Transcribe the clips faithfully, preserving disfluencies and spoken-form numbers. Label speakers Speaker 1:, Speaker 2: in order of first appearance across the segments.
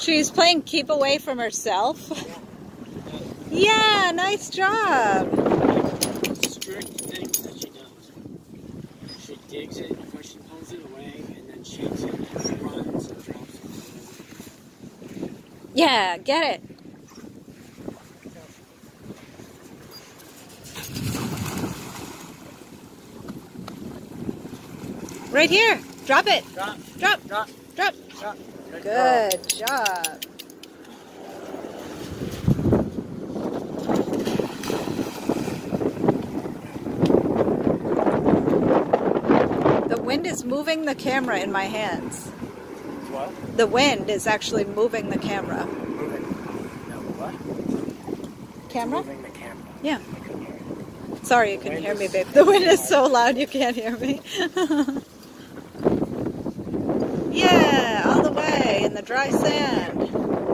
Speaker 1: She's playing keep away from herself. Yeah, yeah, nice job.
Speaker 2: Strict things that she does. She digs it before she pulls it away, and then shakes it, and she runs and drops it.
Speaker 1: Yeah, get it. Right here. Drop it.
Speaker 2: Drop.
Speaker 1: Drop.
Speaker 2: Drop.
Speaker 1: Drop.
Speaker 2: Drop. Good,
Speaker 1: Good job. The wind is moving the camera in my hands.
Speaker 2: What?
Speaker 1: The wind is actually moving the camera.
Speaker 2: Moving. No, what?
Speaker 1: Camera?
Speaker 2: Moving the camera.
Speaker 1: Yeah.
Speaker 2: I couldn't hear you.
Speaker 1: Sorry you
Speaker 2: The
Speaker 1: couldn't
Speaker 2: wind
Speaker 1: hear me,
Speaker 2: is-
Speaker 1: babe. The wind is so loud you can't hear me. Yeah, all the way in the dry sand.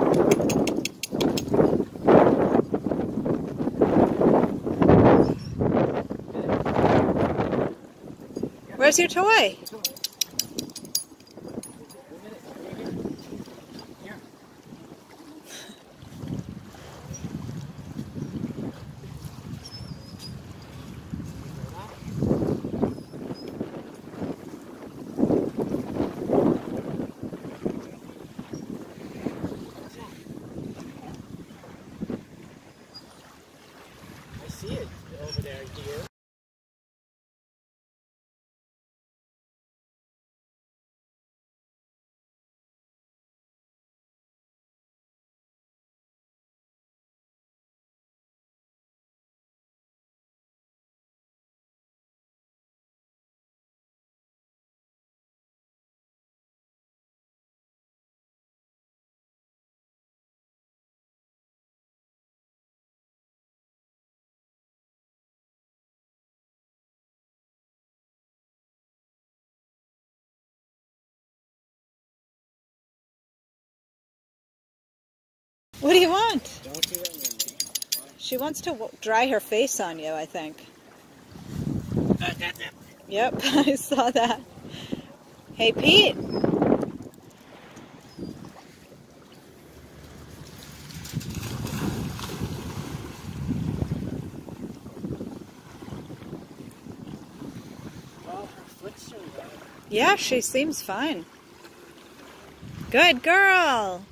Speaker 1: Where's your toy?
Speaker 2: I see it over there, dear.
Speaker 1: What do you want?
Speaker 2: Don't do that anymore.
Speaker 1: She wants to w dry her face on you, I think.
Speaker 2: Uh, that, that.
Speaker 1: Yep, I saw that. Hey, Pete.
Speaker 2: Well, her foot's still there.
Speaker 1: Yeah, she seems fine. Good girl.